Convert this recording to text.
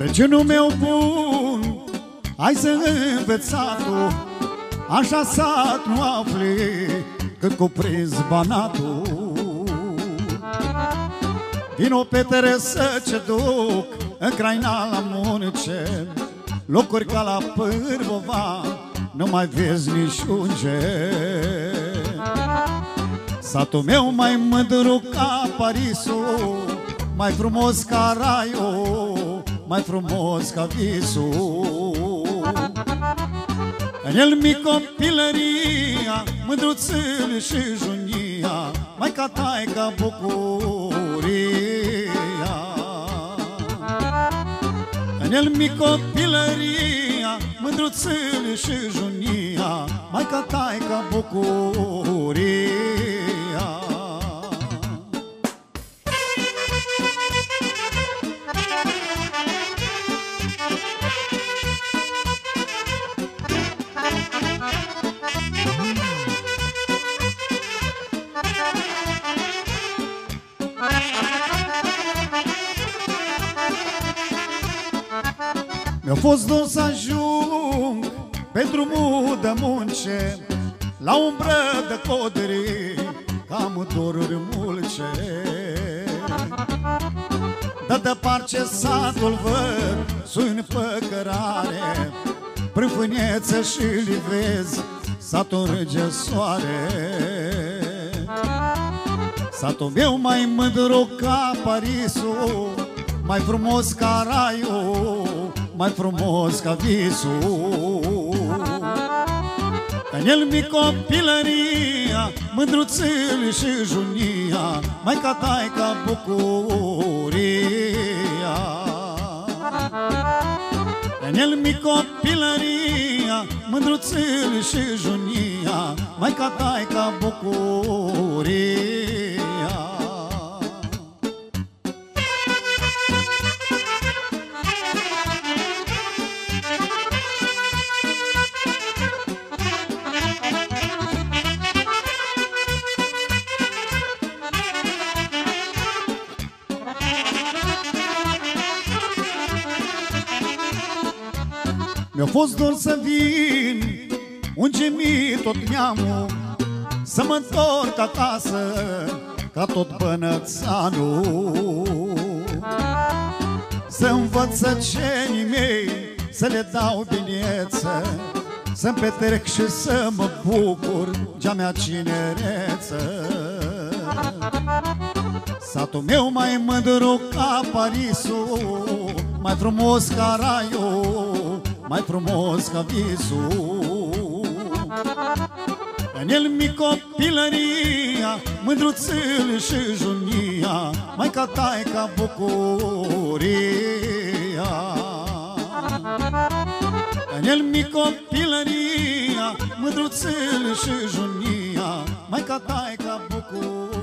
Regiunul meu bun, hai să învețatul, așa sat nu afli cât cuprins Banatul. Vino Petere să ce duc în Craina la Munce, locuri ca la Pârvova nu mai vezi niciun gen. Satul meu mai mândru ca Parisul, mai frumos ca raiul, mai frumos ca visul. În el mic copilăria, mândruțâl și junia, mai ca taica bucuria. În el mic copilăria, mândruțâl și junia, mai ca taica bucuria. Mi-a fost dor să ajung pe drumul de munce, la umbră de codri, că am doruri mulce. De departe satul văd, suni pe cărare, prâfâneță și livezi, satul râge soare. Satul meu mai mândru ca Parisul, mai frumos ca raiul, mai frumos ca visul. În el mic copilăria, mândruțâl și junia, mai ca taica bucuria. În el mic copilăria, mândruțâl și junia, mai ca taica bucuria. Mi-a fost dor să vin, unge-mi tot neamul, să mă întorc acasă ca tot bănățanul. Să învăț săcenii mei, să le dau bineță, să-mi petrec și să mă bucur de-a mea cinereță. Satul meu mai mândru ca Parisul, mai frumos ca raiul, mai frumos ca visul. În el mic copilăria, mândruțâl și junia, mai ca taica bucuria. În el mic copilăria, mândruțâl și junia, mai ca taica bucuria.